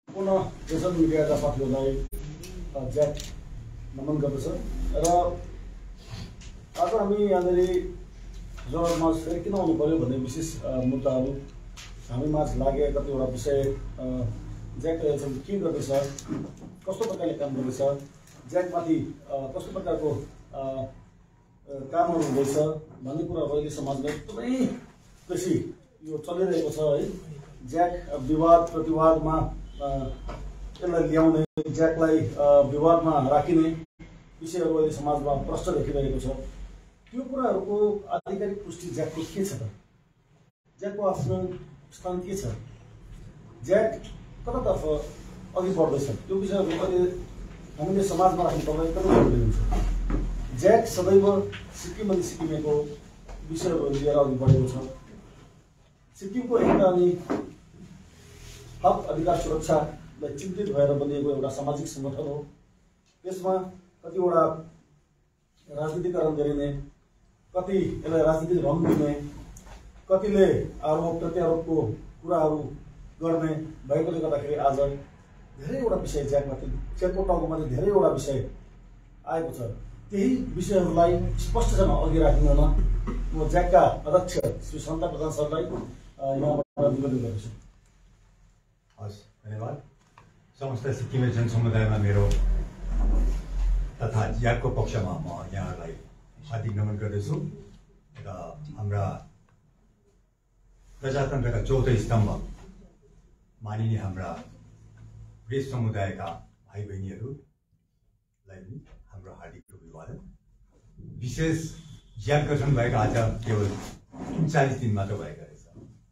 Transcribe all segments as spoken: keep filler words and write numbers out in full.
पुनः सोशल मिडियाका साथीहरूलाई ज्याक नमन गर्दछ र आज हामी यहाँनिर जनमाझ फेरि किन आउनु पर्यो भन्ने विशेष मुद्दाहरू हामी माझ लागेका कतिवटा विषय ज्याकले के गर्दैछ, कस्तो प्रकारले काम गर्दैछ, ज्याकमाथि कस्तो प्रकारको कामहरू हुँदैछ भन्ने कुराहरू अहिले समाजमा एकदमै बेसी यो चलिरहेको छ है। ज्याक विवाद प्रतिवादमा यसलाई ल्याउने, ज्याकलाई विवादमा राखिने विषयहरू अहिले समाजमा प्रष्ट देखिरहेको छ। त्यो कुराहरूको आधिकारिक पुष्टि ज्याकको के छ त? ज्याकको आफ्नो स्थान के छ? ज्याक कतातर्फ अघि बढ्दैछ? त्यो विषयहरू अहिले हामीले समाजमा राख्नुपर्दा एकदमै जरुरी हुन्छ। ज्याक सदैव सिक्किम अनि सिक्किमेको विषयहरू लिएर अघि बढेको छ। सिक्किमको एकता अनि हक अधिकार सुरक्षालाई चिन्तित भएर बनिएको एउटा सामाजिक संगठन हो। त्यसमा कतिवटा राजनीतिकरण गरिने, कति यसलाई राजनीतिक रङ दिने, कतिले आरोप प्रत्यारोपको कुराहरू गर्ने भएकोले गर्दाखेरि आज धेरैवटा विषय ज्याकमाथि ज्याकको टाउकोमाथि धेरैवटा विषय आएको छ। त्यही विषयहरूलाई स्पष्टसँग अघि राखिदिन म ज्याकका अध्यक्ष श्री सन्ता प्रधान सरलाई यहाँबाट निवेदन गर्दछु। हस्, धन्यवाद। समस्त सिक्किमे जनसमुदायमा मेरो तथा ज्याकको पक्षमा म यहाँहरूलाई हार्दिक नमन गर्दछु र हाम्रा प्रजातन्त्रका चौथो स्तम्भ मानिने हाम्रा प्रेस समुदायका भाइ बहिनीहरूलाई पनि हाम्रो हार्दिक अभिवादन। विशेष ज्याक गठन भएका आज केवल उन्चालिस दिन मात्र भएका रहेछ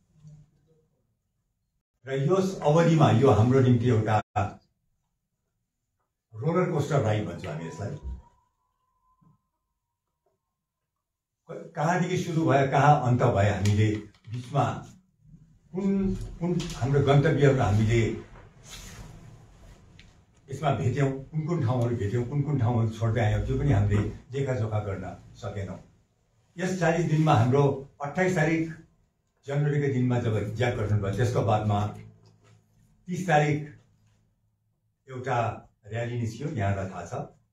र यस अवधिमा यो हाम्रो निम्ति एउटा रोलर कोस्टर राइड भन्छौँ हामी यसलाई। कहाँदेखि सुरु भयो, कहाँ अन्त भयो, हामीले बिचमा कुन कुन हाम्रो गन्तव्यहरू हामीले यसमा भेट्यौँ, कुन कुन ठाउँहरू भेट्यौँ, कुन कुन ठाउँहरू छोड्दै आयौँ, त्यो पनि हामीले लेखाजोखा गर्न सकेनौँ। यस चालिस दिनमा हाम्रो अट्ठाइस तारिक जनवरीको दिनमा जब ज्याक गठन भयो, त्यसको बादमा तीस तारिक एउटा र्याली निस्क्यो, यहाँलाई थाहा छ,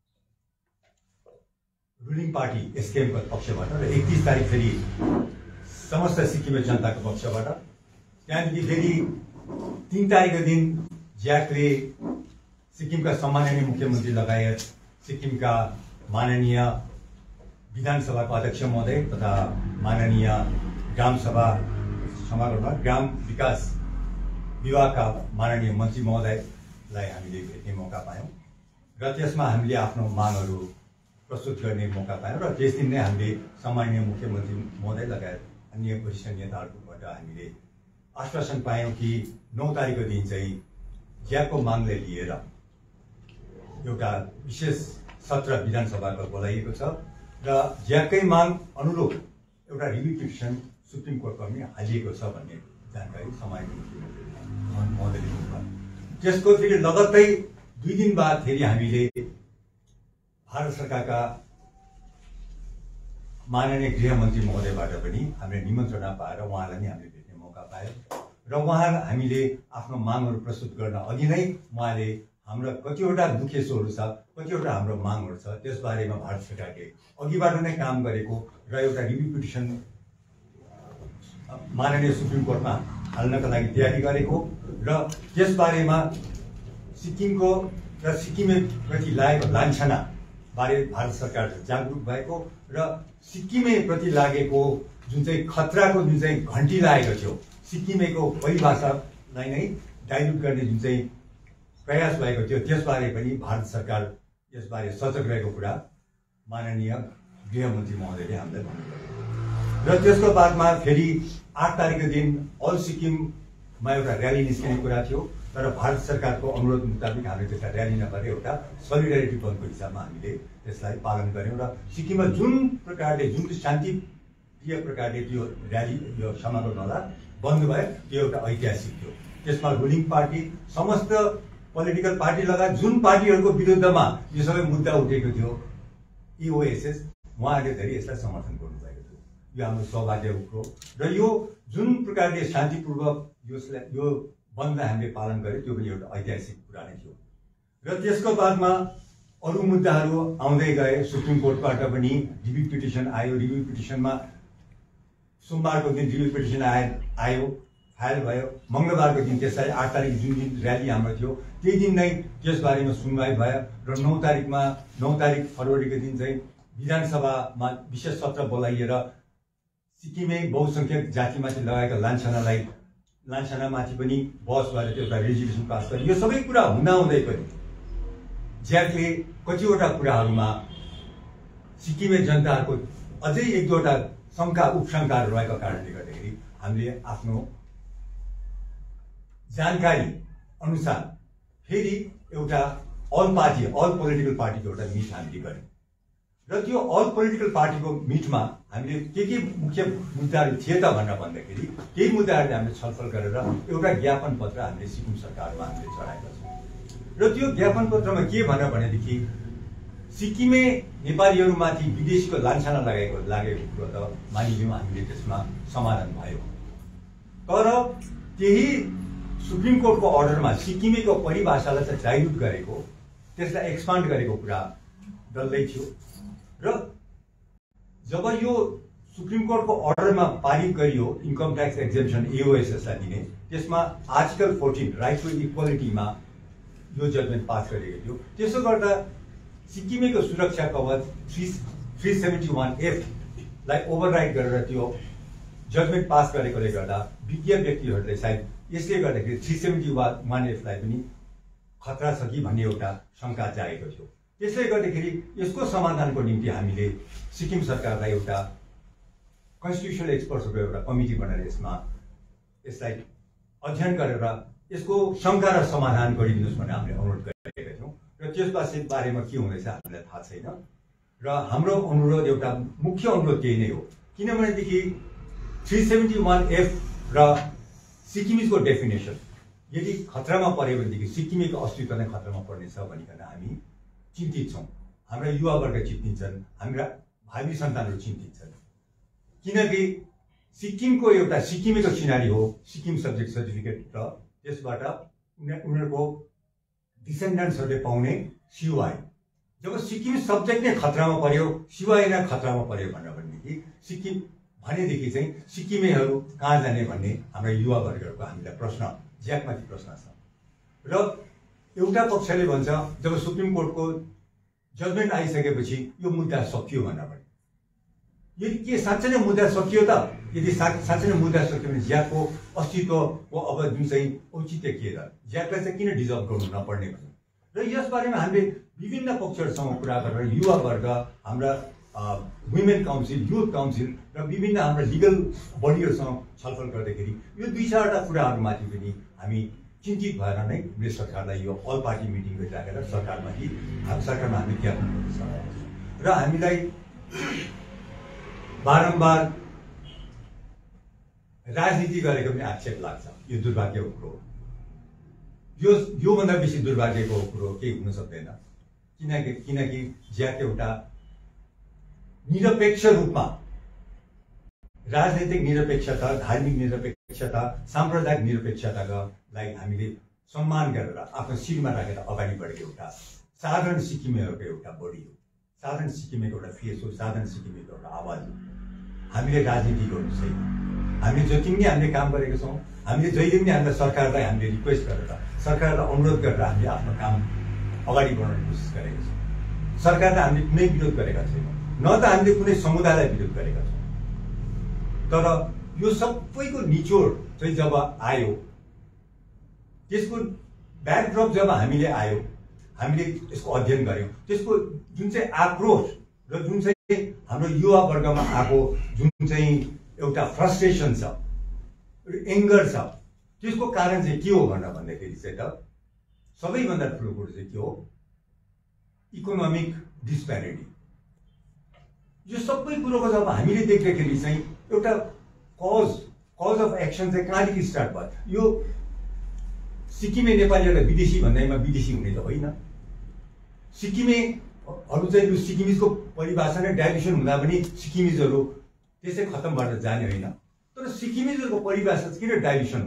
रुलिङ पार्टी एसकेएमको पक्षबाट र एकतिस तारिक फेरि समस्त सिक्किमे जनताको पक्षबाट। त्यहाँदेखि फेरि तिन तारिकको दिन ज्याकले सिक्किमका सम्माननीय मुख्यमन्त्री लगायत सिक्किमका माननीय विधानसभाको अध्यक्ष महोदय तथा माननीय ग्राम सभा क्षमा गर्नु ग्राम विकास विभागका माननीय मन्त्री महोदयलाई हामीले भेट्ने मौका पायौँ र त्यसमा हामीले आफ्नो मागहरू प्रस्तुत गर्ने मौका पायौँ र त्यस दिन नै हामीले सम्माननीय मुख्यमन्त्री महोदय लगायत अन्य वरिष्ठ नेताहरूबाट हामीले आश्वासन पायौँ कि नौ तारिकको दिन चाहिँ ज्याकको मागलाई लिएर एउटा विशेष सत्र विधानसभाको बोलाइएको छ र ज्याककै माग अनुरूप एउटा रिभ्यू पिटिसन सुप्रिम कोर्टमा पनि हालिएको छ भन्ने जानकारी सम्माननीय मुख्यमन्त्री महोदयले दिनुभयो। त्यसको फेरि लगत्तै दुई दिन बाद फेरि हामीले भारत सरकारका माननीय गृहमन्त्री महोदयबाट पनि हामीले निमन्त्रणा पाएर उहाँलाई नै हामीले भेट्ने मौका पायौँ र उहाँ हामीले आफ्नो मागहरू प्रस्तुत गर्न अघि नै उहाँले हाम्रा कतिवटा दुखेसोहरू छ, कतिवटा हाम्रो मागहरू छ, त्यसबारेमा भारत सरकारले अघिबाट नै काम गरेको र एउटा रिभ्यू पिटिसन माननीय सुप्रिम कोर्टमा हाल्नका लागि तयारी गरेको र त्यसबारेमा सिक्किमको र सिक्किमेप्रति लागेको लान्छना बारे भारत सरकार जागरुक भएको र सिक्किमेप्रति लागेको जुन चाहिँ खतराको जुन चाहिँ घन्टी लागेको थियो, सिक्किमेको परिभाषालाई नै डाइल्युट गर्ने जुन चाहिँ प्रयास भएको थियो, त्यसबारे पनि भारत सरकार यसबारे सचेत रहेको कुरा माननीय गृहमन्त्री महोदयले हामीलाई भन्नुभयो। र त्यसको बादमा फेरि आठ तारिकको दिन अल सिक्किममा एउटा र्याली निस्किने कुरा थियो तर भारत सरकारको अनुरोध मुताबिक हामीले त्यसलाई र्याली नगरेर एउटा सोलिडारिटी बन्दको हिसाबमा हामीले त्यसलाई पालन गऱ्यौँ र सिक्किममा जुन प्रकारले जुन शान्तिप्रिय प्रकारले त्यो र्याली यो समारोह नला बन्द भयो, त्यो एउटा ऐतिहासिक थियो। त्यसमा रुलिङ पार्टी समस्त पोलिटिकल पार्टी लगायत जुन पार्टीहरूको विरुद्धमा यो सबै मुद्दा उठेको थियो, इओएसएस उहाँहरूले धेरै यसलाई समर्थन गर्नुभएको थियो। यो हाम्रो सौभाग्यको र यो जुन प्रकारले शान्तिपूर्वक यसलाई यो बन्दलाई हामीले पालन गरे, त्यो पनि एउटा ऐतिहासिक कुरा नै थियो। र त्यसको बादमा अरू मुद्दाहरू आउँदै गए। सुप्रिम कोर्टबाट पनि रिभ्यू पिटिसन आयो। रिभ्यू पिटिसनमा सोमबारको दिन रिभ्यू पिटिसन आयो आयो फाइल भयो। मङ्गलबारको दिन त्यसलाई आठ तारिक जुन दिन र्याली हाम्रो थियो त्यही दिन नै त्यसबारेमा सुनवाई भयो र नौ तारिकमा नौ तारिक फरवरीको दिन चाहिँ विधानसभामा विशेष सत्र बोलाइएर सिक्किमे बहुसङ्ख्यक जातिमाथि लगाएका लान्छनालाई लान्छनामाथि पनि बहस भएर एउटा रेजोल्युसन पास गर्यो। यो सबै कुरा हुँदाहुँदै पनि ज्याकले कतिवटा कुराहरूमा सिक्किमे जनताहरूको अझै एक दुईवटा शङ्का उपशङ्काहरू रहेको कारणले गर्दाखेरि हामीले आफ्नो जानकारी अनुसार फेरि एउटा अल पार्टी अल पोलिटिकल पार्टीको एउटा मिट हामीले गऱ्यौँ र त्यो अल पोलिटिकल पार्टीको मिटमा हामीले के के मुख्य मुद्दाहरू थिए त भनेर भन्दाखेरि केही मुद्दाहरूले हामीले छलफल गरेर एउटा ज्ञापन पत्र हामीले सिक्किम सरकारमा हामीले चढाएका छौँ। र त्यो ज्ञापन पत्रमा के भनेर भनेदेखि सिक्किमे नेपालीहरूमाथि विदेशीको लान्छना लगाएको लागेको कुरो त मानिलिउँ, हामीले त्यसमा समाधान भयो। तर त्यही सुप्रिम कोर्टको अर्डरमा सिक्किमेको परिभाषालाई चाहिँ डाइल्युट गरेको, त्यसलाई एक्सपान्ड गरेको कुरा डल्लै थियो। र जब यो सुप्रिम कोर्टको अर्डरमा पारित गरियो इन्कम ट्याक्स एक्जेम्पसन एओएसएसलाई दिने, त्यसमा आर्टिकल फोर्टिन राइट टु इक्वालिटीमा यो जजमेन्ट पास गरेको थियो। त्यसो गर्दा सिक्किमेको सुरक्षा कवच थ्री थ्री सेभेन्टी वान एफलाई ओभरराइड गरेर त्यो जजमेन्ट पास गरेकोले गर्दा विज्ञ व्यक्तिहरूले सायद यसले गर्दाखेरि थ्री सेभेन्टी वान एफलाई पनि खतरा छ कि भन्ने एउटा शङ्का जागेको थियो। त्यसले गर्दाखेरि यसको समाधानको निम्ति हामीले सिक्किम सरकारलाई एउटा कन्स्टिट्युसनल एक्सपर्ट्सहरूको एउटा कमिटी बनाएर यसमा यसलाई अध्ययन गरेर यसको शङ्का र समाधान गरिदिनुहोस् भनेर हामीले अनुरोध गरेका थियौँ। र त्यसपछि बारेमा के हुँदैछ हामीलाई थाहा छैन। र हाम्रो अनुरोध एउटा मुख्य अनुरोध त्यही नै हो, किनभनेदेखि थ्री सेभेन्टी वान एफ र सिक्किमिजको डेफिनेसन यदि खतरामा पर्यो भनेदेखि सिक्किमेको अस्तित्व नै खतरामा पर्नेछ भनिकन हामी चिन्तित छौँ। हाम्रा युवावर्ग चिन्तिन्छन्, हाम्रा भावी सन्तानहरू चिन्तित छन्, किनकि सिक्किमको एउटा सिक्किमेको सिनारी हो सिक्किम सब्जेक्ट सर्टिफिकेट र त्यसबाट उनीहरूको डिसेन्डेन्ट्सहरूले पाउने सिवाई। जब सिक्किम सब्जेक्ट नै खतरामा पर्यो, सिवाई नै खतरामा पर्यो भनेर भनेदेखि सिक्किम भनेदेखि चाहिँ सिक्किमेहरू कहाँ जाने भन्ने हाम्रा युवावर्गहरूको हामीलाई प्रश्न ज्याकमाथि प्रश्न छ। र एउटा पक्षले भन्छ जब सुप्रिम कोर्टको जजमेन्ट आइसकेपछि यो मुद्दा सकियो भनेर भने, यदि के साँच्चै नै मुद्दा सकियो त? यदि साँच्चै नै मुद्दा सकियो भने ज्याकको अस्तित्वको अब जुन चाहिँ औचित्य के त? ज्याकलाई चाहिँ किन डिजर्भ गर्नु नपर्ने भन्ने र यसबारेमा हामीले विभिन्न पक्षहरूसँग कुरा गरेर युवावर्ग, हाम्रा वुमेन काउन्सिल, युथ काउन्सिल र विभिन्न हाम्रा लिगल बडीहरूसँग छलफल गर्दाखेरि यो दुई चारवटा कुराहरूमाथि पनि हामी चिन्तित भएर नै हामीले सरकारलाई यो अल पार्टी मिटिङ राखेर सरकारमाथि सरकारमा हामीले ज्ञापन गर्दैछ। र हामीलाई बारम्बार राजनीति गरेको पनि आक्षेप लाग्छ। यो दुर्भाग्यको कुरो हो। यो योभन्दा बेसी दुर्भाग्यको कुरो केही हुन सक्दैन, किनकि किनकि ज्याक एउटा निरपेक्ष रूपमा राजनीतिक निरपेक्षता, धार्मिक निरपेक्षता, साम्प्रदायिक निरपेक्षतालाई हामीले सम्मान गरेर आफ्नो शिरमा राखेर अगाडि बढेको एउटा साधारण सिक्किमेहरूको एउटा बडी हो, साधारण सिक्किमेको एउटा फेस हो, साधारण सिक्किमेको एउटा आवाज हो। हामीले राजनीति गर्नु छैन। हामीले जति पनि हामीले काम गरेका छौँ, हामीले जहिले पनि हामीलाई सरकारलाई हामीले रिक्वेस्ट गरेर सरकारलाई अनुरोध गरेर हामीले आफ्नो काम अगाडि बढाउने कोसिस गरेका छौँ। सरकारलाई हामीले कुनै विरोध गरेका छैनौँ, न त हामीले कुनै समुदायलाई विरोध गरेका छौँ। तर यो सबैको निचोड चाहिँ जब आयो, त्यसको ब्याकड्रप जब हामीले आयो, हामीले यसको अध्ययन गऱ्यौँ, त्यसको जुन चाहिँ आक्रोश र जुन चाहिँ हाम्रो युवा वर्गमा आएको जुन चाहिँ एउटा फ्रस्ट्रेसन छ, एङ्गर छ, त्यसको कारण चाहिँ के हो भनेर भन्दाखेरि चाहिँ त सबैभन्दा ठुलो कुरो चाहिँ के हो? Economic disparity. यो सबै कुरोको जब हामीले देख्दाखेरि चाहिँ एउटा कज कज अफ एक्सन चाहिँ कहाँदेखि स्टार्ट भयो? यो सिक्किमे नेपालीहरूलाई विदेशी भन्दैमा विदेशी हुने त होइन। सिक्किमेहरू चाहिँ यो सिक्किमिजको परिभाषा नै डाइल्युसन हुँदा पनि सिक्किमिजहरू त्यसै खत्तम भएर जाने होइन। तर सिक्किमिजहरूको परिभाषा किन डाइल्युसन हुन्छ?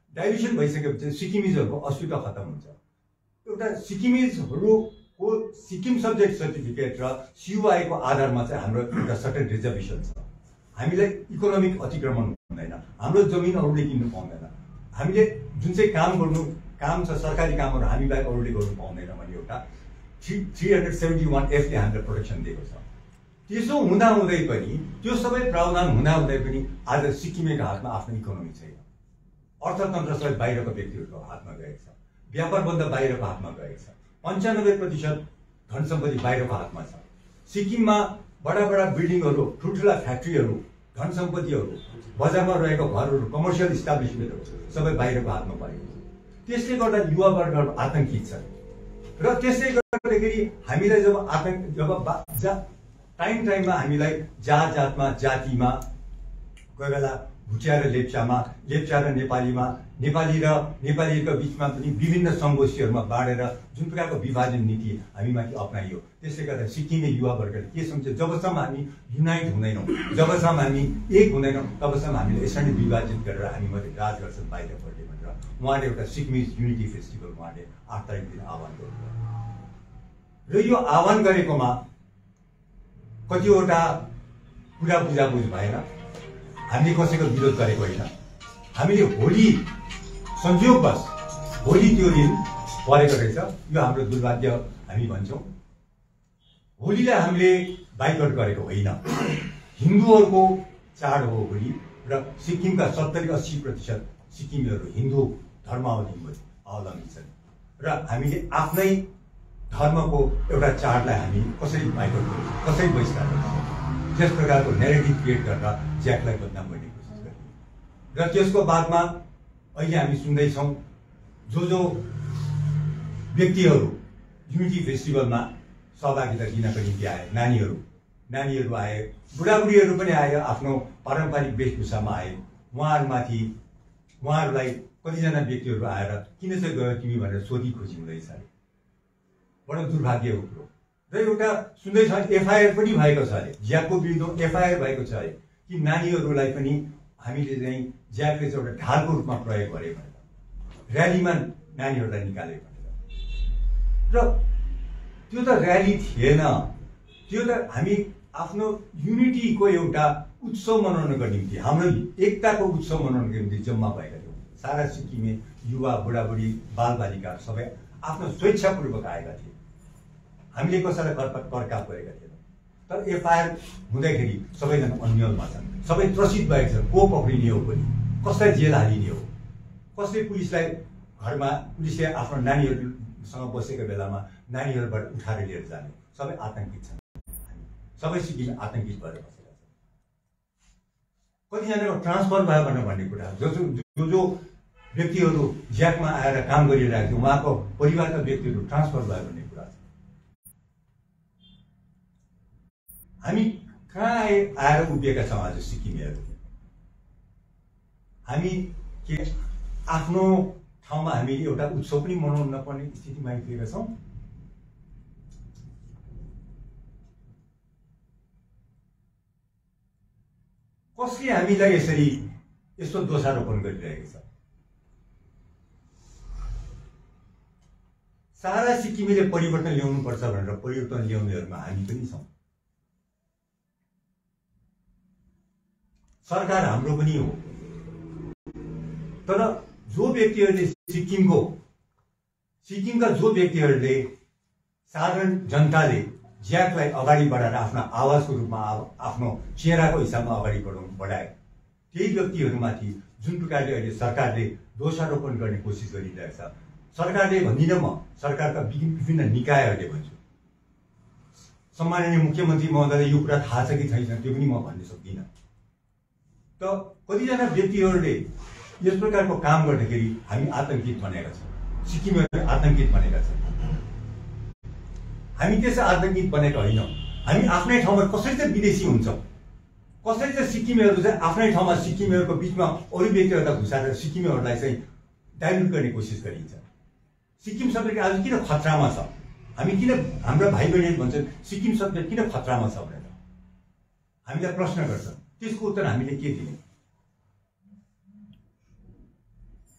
डाइल्युसन भइसकेपछि सिक्किमिजहरूको अस्तित्व खत्तम हुन्छ। एउटा सिक्किमिजहरूको सिक्किम सब्जेक्ट सर्टिफिकेट र सियुआईको आधारमा चाहिँ हाम्रो एउटा सर्टेन रिजर्भेसन छ। हामीलाई इकोनोमिक अतिक्रमण हुँदैन, हाम्रो जमिन अरूले किन्नु पाउँदैन, हामीले जुन चाहिँ काम गर्नु काम छ सरकारी कामहरू हामीलाई अरूले गर्नु पाउँदैन भन्ने एउटा three three hundred seventy one एफले हामीलाई प्रोटेक्सन दिएको छ। त्यसो हुँदाहुँदै पनि त्यो सबै प्रावधान हुँदाहुँदै पनि आज सिक्किमेको हातमा आफ्नो इकोनोमी छैन। अर्थतन्त्र सबै बाहिरको व्यक्तिहरूको हातमा गएको छ, व्यापार बन्द बाहिरको हातमा गएको छ, पन्चानब्बे प्रतिशत धन सम्पत्ति बाहिरको हातमा छ। सिक्किममा बडा बडा बिल्डिङहरू, ठुल्ठुला फ्याक्ट्रीहरू, धन सम्पत्तिहरू, बजारमा रहेको घरहरू, कमर्सियल इस्टाब्लिसमेन्टहरू सबै बाहिरको हातमा परेको छ। त्यसले गर्दा युवा वर्गहरू आतंकित छ र त्यसले गर्दाखेरि हामीलाई जब आतंक जब टाइम टाइममा हामीलाई जात जातमा जातिमा कोही बेला भुटिया र लेप्चामा, लेप्चा र नेपालीमा, नेपाली र नेपालीको बिचमा पनि विभिन्न सङ्गोष्ठीहरूमा बाँडेर जुन प्रकारको विभाजन नीति हामीमाथि अप्नाइयो। त्यसले गर्दा सिक्किमे युवा वर्गले के सम्झ जबसम्म हामी युनाइट हुँदैनौँ, जबसम्म हामी एक हुँदैनौँ, तबसम्म हामीले यसरी विभाजित गरेर हामी मात्रै राज गर्छन् बाहिरपट्टि भनेर उहाँले एउटा सिक्किमिज युनिटी फेस्टिभल उहाँले आठ तारिक दिन आह्वान गर्नुभयो र यो आह्वान गरेकोमा कतिवटा कुरा बुझाबुझ भएन। हामीले कसैको विरोध गरेको होइन। हामीले होली संयोगवश होली त्यो दिन परेको रहेछ, यो हाम्रो दुर्भाग्य हामी भन्छौँ। होलीलाई हामीले बाइकआउट गरेको होइन। हिन्दूहरूको चाड हो होली र सिक्किमका सत्तरी अस्सी प्रतिशत सिक्किमेहरू हिन्दू धर्मावलम्बी अवलम्बी छन् र हामीले आफ्नै धर्मको एउटा चाडलाई हामी कसरी बाइकआउट गर्छौँ, कसरी बहिष्कार गर्छौँ, त्यस प्रकारको नेगेटिभ क्रिएट गरेर ज्याकलाई बदनाम गर्ने कोसिस गर्ने र त्यसको बादमा अहिले हामी सुन्दैछौँ जो जो व्यक्तिहरू युनिटी फेस्टिभलमा सहभागिता दिनको निम्ति आए, नानीहरू नानीहरू आए, बुढाबुढीहरू पनि आए, आफ्नो पारम्परिक वेशभूषामा आए। उहाँहरूमाथि उहाँहरूलाई कतिजना व्यक्तिहरू आएर किन चाहिँ गयो तिमी भनेर सोधी खोजी हुँदैछ। बडो दुर्भाग्य हो कुरो र एउटा सुन्दैछ एफआइआर पनि भएको छ अरे, ज्याकको विरुद्ध एफआइआर भएको छ अरे कि नानीहरूलाई पनि हामीले चाहिँ ज्याकले चाहिँ एउटा ढालको रूपमा प्रयोग गरे भनेर र्यालीमा नानीहरूलाई निकाले भनेर। र त्यो त र्याली थिएन, त्यो त हामी आफ्नो युनिटीको एउटा उत्सव मनाउनको निम्ति, हाम्रो एकताको उत्सव मनाउनको निम्ति जम्मा भएका थियौँ। सारा सिक्किमे युवा, बुढाबुढी, बालबालिका सबै आफ्नो स्वेच्छापूर्वक आएका थिए। हामीले कसैलाई कर करकाप गरेका थिएनौँ। तर एफआइआर हुँदाखेरि सबैजना अन्यलमा छन्, सबै त्रसित भएका छन्। को पक्रिने हो पनि, कसलाई जेल हालिने हो, कसले पुलिसलाई घरमा पुलिसले आफ्नो नानीहरूसँग बसेको बेलामा नानीहरूबाट उठाएर लिएर जाने, सबै आतंकित छन्। सबै सिक्किम आतंकित भएर बसेका छन्। कतिजनाको ट्रान्सफर भयो भनेर भन्ने कुरा, जो जो जो व्यक्तिहरू ज्याकमा आएर काम गरिरहेको थियो उहाँको परिवारका व्यक्तिहरू ट्रान्सफर भयो भन्ने कुरा छ। हामी कहाँ आए आएर उभिएका छौँ आज सिक्किमेहरू। हामी के आफ्नो ठाउँमा हामीले एउटा उत्सव पनि मनाउन नपर्ने स्थितिमा आइपुगेका छौँ। कसले हामीलाई यसरी यस्तो दोषारोपण गरिरहेको छ? सारा सिक्किमेले परिवर्तन ल्याउनुपर्छ भनेर परिवर्तन ल्याउनेहरूमा हामी पनि छौँ। सरकार हाम्रो पनि हो, तर जो व्यक्तिहरूले सिक्किमको सिक्किमका जो व्यक्तिहरूले साधारण जनताले ज्याकलाई अगाडि बढाएर आफ्नो आवाजको रूपमा आफ्नो चेहराको हिसाबमा अगाडि बढाउनु बढाए, त्यही व्यक्तिहरूमाथि जुन प्रकारले अहिले सरकारले दोषारोपण गर्ने कोसिस गरिरहेछ, सरकारले भन्दिनँ म, सरकारका विभिन्न निकायहरूले भन्छु। सम्माननीय मुख्यमन्त्री महोदयले यो कुरा थाहा छ कि छैन त्यो पनि म भन्न सक्दिनँ। त कतिजना व्यक्तिहरूले यस प्रकारको काम गर्दाखेरि हामी आतंकित बनेका छौँ, सिक्किमहरू आतंकित बनेका छन्। हामी त्यसै आतंकित बनेका होइनौँ। हामी आफ्नै ठाउँमा कसरी चाहिँ विदेशी हुन्छौँ, कसरी चाहिँ सिक्किमेहरू चाहिँ आफ्नै ठाउँमा सिक्किमेहरूको बिचमा अरू व्यक्तिहरूलाई घुसाएर सिक्किमेहरूलाई चाहिँ डाइल्युट गर्ने कोसिस गरिन्छ। सिक्किम सब्जेक्ट आज किन खतरामा छ? हामी किन, हाम्रा भाइ बहिनीहरू भन्छन् सिक्किम सब्जेक्ट किन खतरामा छ भनेर हामीलाई प्रश्न गर्छन्। त्यसको उत्तर हामीले के दिने?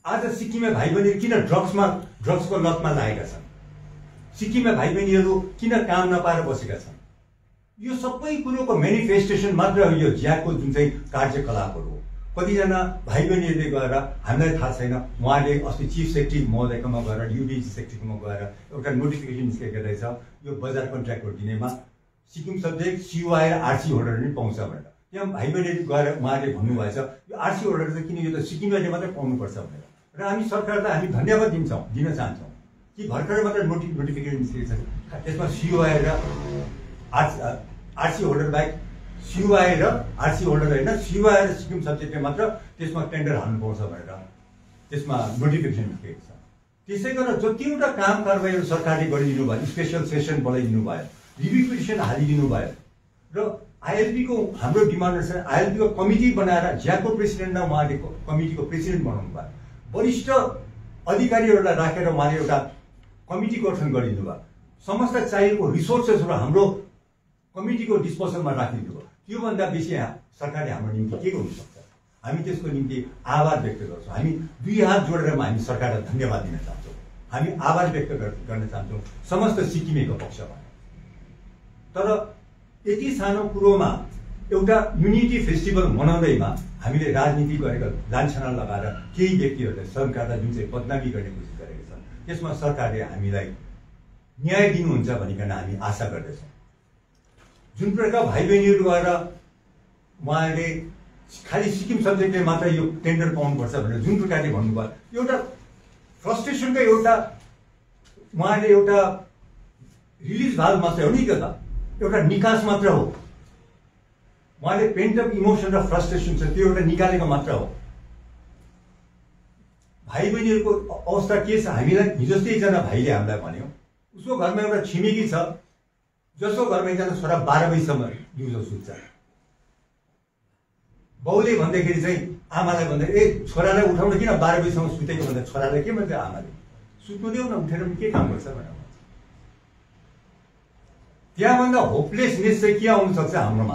आज सिक्किमे भाइ बहिनीहरू किन ड्रग्समा ड्रग्सको लतमा लागेका छन्? सिक्किमे भाइ बहिनीहरू किन काम नपाएर बसेका छन्? यो सबै कुरोको मेनिफेस्टेसन मात्र हो यो ज्याकको जुन चाहिँ कार्यकलापहरू हो। कतिजना भाइ बहिनीहरूले गएर हामीलाई थाहा छैन, उहाँले अस्ति चिफ सेक्रेटरी महोदयकोमा गएर युडिजी सेक्रेटरीकोमा गएर एउटा नोटिफिकेसन निस्केको रहेछ यो बजार कन्ट्र्याक्टहरू दिनेमा सिक्किम सब्जेक्ट सिओआई र आरसी होल्डर पनि पाउँछ भनेर। त्यहाँ भाइ बहिनीहरूले गएर उहाँले भन्नुभएछ यो आरसी होल्डर चाहिँ किन यो त सिक्किमले मात्रै पाउनुपर्छ भनेर। र हामी सरकारलाई हामी धन्यवाद दिन्छौँ दिन चाहन्छौँ कि भर्खरै मात्र नोटि नोटिफिकेसन निस्केको छ, त्यसमा सिओआई र आरसी आरसी होल्डर बाहेक सिओआई र आरसी होल्डर होइन सिओआई र सिक्किम सब्जेक्टले मात्र त्यसमा टेन्डर हाल्नु पाउँछ भनेर त्यसमा नोटिफिकेसन निस्केको छ। त्यसै गरेर जतिवटा काम कारबाहीहरू सरकारले गरिदिनु भयो, स्पेसल सेसन बनाइदिनु भयो, रिभ्यू पिटिसन हालिदिनु भयो र आइएलपीको हाम्रो डिमान्ड छ आइएलपीको कमिटी बनाएर ज्याकको प्रेसिडेन्टलाई उहाँले कमिटीको प्रेसिडेन्ट बनाउनु भयो, वरिष्ठ अधिकारीहरूलाई राखेर उहाँले एउटा कमिटी गठन गरिदिनु भयो, समस्त चाहिएको रिसोर्सेसहरू हाम्रो कमिटीको डिस्पोजलमा राखिदिनु भयो। त्योभन्दा बेसी सरकारले हाम्रो निम्ति के गर्नु सक्छ? हामी त्यसको निम्ति आभार व्यक्त गर्छौँ। हामी दुई हात जोडेर हामी सरकारलाई धन्यवाद दिन चाहन्छौँ, हामी आभार व्यक्त गर्न चाहन्छौँ समस्त सिक्किमेको पक्षमा। तर यति सानो कुरोमा एउटा युनिटी फेस्टिभल मनाउँदैमा हामीले राजनीति गरेको लान्छना लगाएर केही व्यक्तिहरूले सरकारलाई जुन चाहिँ बदनामी गर्ने कोसिस गरेका छन् त्यसमा सरकारले हामीलाई न्याय दिनुहुन्छ भनिकन हामी आशा गर्दछौँ। जुन प्रकार भाइ बहिनीहरू गएर उहाँले खालि सिक्किम सब्जेक्टले मात्र यो टेन्डर पाउनुपर्छ भनेर जुन प्रकारले भन्नुभयो एउटा फ्रस्ट्रेसनको एउटा उहाँले एउटा रिलिज भाल्भ मात्रै हो नि, त एउटा निकास मात्र हो। उहाँले पेन्टअप इमोसन र फ्रस्ट्रेसन छ त्यो एउटा निकालेको मात्र हो। भाइ बहिनीहरूको अवस्था के छ? हामीलाई हिजोस्तै एकजना भाइले हामीलाई भन्यो उसको घरमा एउटा छिमेकी छ जसको घरमा एकजना छोरा बाह्र बजीसम्म दिउँसो सुत्छ। बाउले भन्दाखेरि चाहिँ आमालाई भन्दा ए छोरालाई उठाउन किन बाह्र बजीसम्म सुतेको भन्दा छोरालाई के भन्छ आमाले सुत्नु देऊ न, उठेर पनि के काम गर्छ भनेर। त्यहाँभन्दा होपलेसनेस चाहिँ के आउन सक्छ हाम्रोमा?